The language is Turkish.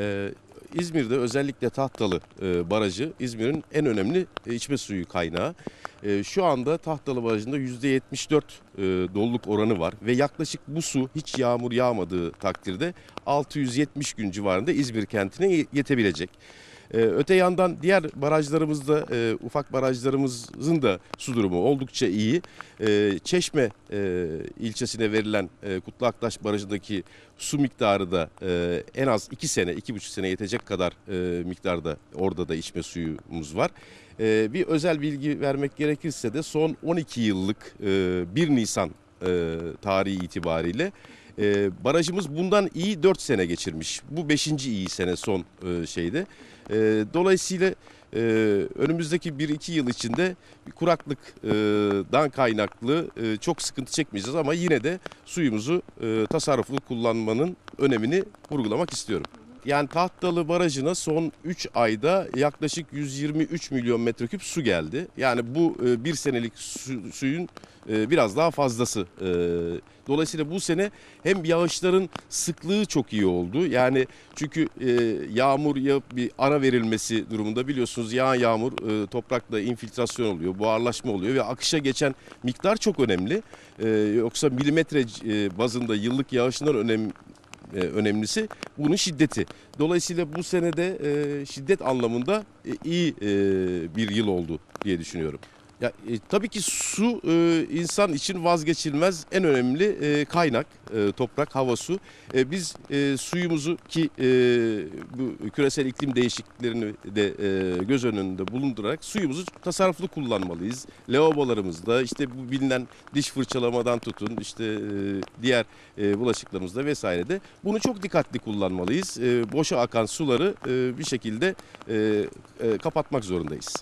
İzmir'de özellikle Tahtalı Barajı İzmir'in en önemli içme suyu kaynağı. Şu anda Tahtalı Barajı'nda %74 doluluk oranı var ve yaklaşık bu su hiç yağmur yağmadığı takdirde 670 gün civarında İzmir kentine yetebilecek. Öte yandan diğer barajlarımızda, ufak barajlarımızın da su durumu oldukça iyi. Çeşme ilçesine verilen Kutlu Aktaş Barajı'ndaki su miktarı da en az 2 sene, 2,5 sene yetecek kadar miktarda orada da içme suyumuz var. Bir özel bilgi vermek gerekirse de son 12 yıllık 1 Nisan tarihi itibariyle barajımız bundan iyi 4 sene geçirmiş. Bu 5. iyi sene son şeyde. Dolayısıyla önümüzdeki 1-2 yıl içinde bir kuraklıktan kaynaklı çok sıkıntı çekmeyeceğiz ama yine de suyumuzu tasarruflu kullanmanın önemini vurgulamak istiyorum. Yani Tahtalı Barajı'na son 3 ayda yaklaşık 123 milyon metreküp su geldi. Yani bu bir senelik suyun biraz daha fazlası. Dolayısıyla bu sene hem yağışların sıklığı çok iyi oldu. Yani çünkü yağmur ya bir ara verilmesi durumunda biliyorsunuz yağan yağmur toprakla infiltrasyon oluyor, buharlaşma oluyor ve akışa geçen miktar çok önemli. Yoksa milimetre bazında yıllık yağışından önemlisi bunun şiddeti. Dolayısıyla bu senede şiddet anlamında iyi bir yıl oldu diye düşünüyorum. Ya, tabii ki su insan için vazgeçilmez en önemli kaynak, toprak, hava, su. Biz suyumuzu ki bu küresel iklim değişikliklerini de göz önünde bulundurarak suyumuzu tasarruflu kullanmalıyız. Lavabolarımızda işte bu bilinen diş fırçalamadan tutun işte diğer bulaşıklarımızda vesairede bunu çok dikkatli kullanmalıyız. Boşa akan suları bir şekilde kapatmak zorundayız.